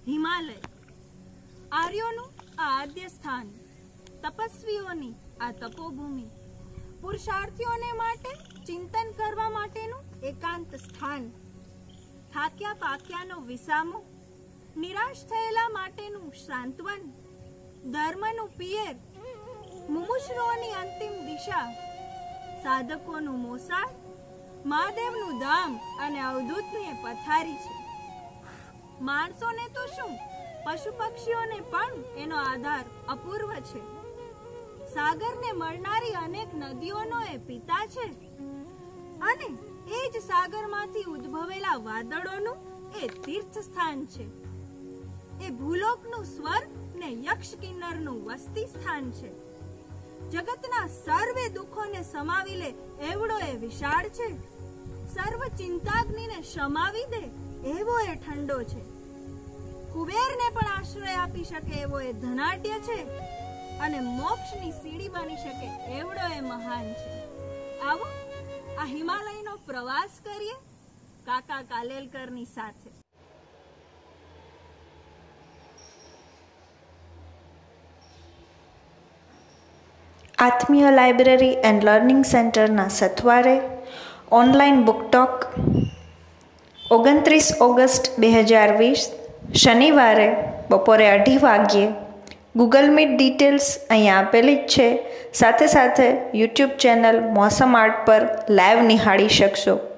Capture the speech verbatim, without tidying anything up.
હિમાલય, આર્યોનું આ આદ્ય સ્થાન, તપસ્વીઓની આ તપોભૂમિ, પુરુષાર્થીઓને માટે ચિંતન કરવા માટેનું એકાંત સ્થાન, થાક્યા પાક્યાનો વિસામો, નિરાશ થયેલા માટેનું સાંત્વન, ધર્મનું પિયર, મુમુક્ષુઓની અંતિમ દિશા, સાધકોનું મોસાળ, મહાદેવનું ધામ અને અવધૂતની પથારી છે. માણસોને તો શું, પશુ પક્ષીઓને પણ એનો આધાર અપૂર્વ છે. સાગરને મળનારી અનેક નદીઓનો એ પિતા છે અને એ જ સાગરમાંથી ઉદ્ભવેલા વાદળોનું એ તીર્થ સ્થાન છે. એ ભૂલોકનું સ્વર્ગ ને યક્ષ કિન્નરનું વસ્તી સ્થાન છે. જગતના સર્વે દુઃખોને સમાવી લે એવડો એ વિશાળ છે. સર્વ ચિંતાગ્નિને શમાવી દે એવો એ ઠંડો છે. કુબેરને પણ આશ્રય આપી શકે એવો એ ધનાઢ્ય છે અને મોક્ષની સીડી બની શકે એવડો એ મહાન છે. આવો આ હિમાલયનો પ્રવાસ કરીએ કાકા કાલેલકરની સાથે. આત્મીય લાઇબ્રેરી એન્ડ લર્નિંગ સેન્ટરના સથવારે ઓનલાઈન બુકટોક ઓગણત્રીસ ઓગસ્ટ બે હજાર વીસ શનિવારે બપોરે અઢી વાગ્યે ગૂગલ મીટ ડિટેલ્સ અહીંયા આપેલી જ છે. સાથે સાથે યુટ્યુબ ચેનલ મોસમ આર્ટ પર લાઈવ નિહાળી શકશો.